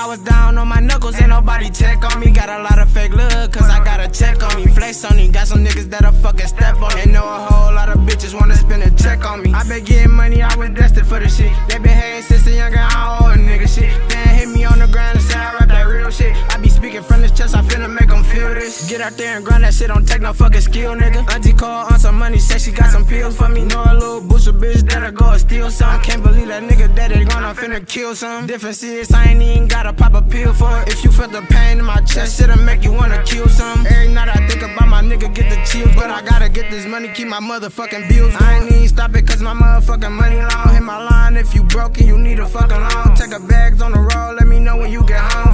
I was down on my knuckles, ain't nobody check on me. Got a lot of fake love, cause I got a check on me. Flex on me, got some niggas that'll fucking step on me. And know a whole lot of bitches wanna spend a check on me. I been getting money, I was destined for the shit. They been hating since the young guy, I owe a nigga shit. Fan hit me on the ground and say I rap that real shit. I be speaking from this chest, I finna make them feel this. Get out there and grind that shit, don't take no fucking skill, nigga. Auntie called on some money, say she got some pills for me. Know a little booster bitch that'll go and steal some. Can't believe that nigga that they gonna finna kill some. Different serious, I ain't even gotta pop a pill for it. If you felt the pain in my chest, shit'll make you wanna kill some. Every night I think about my nigga, get the chills. But I gotta get this money, keep my motherfucking bills going. I ain't even stop it cause my motherfucking money long. Hit my line if you broke and you need a fucking loan. Take a bags on the road, let me know when you get home.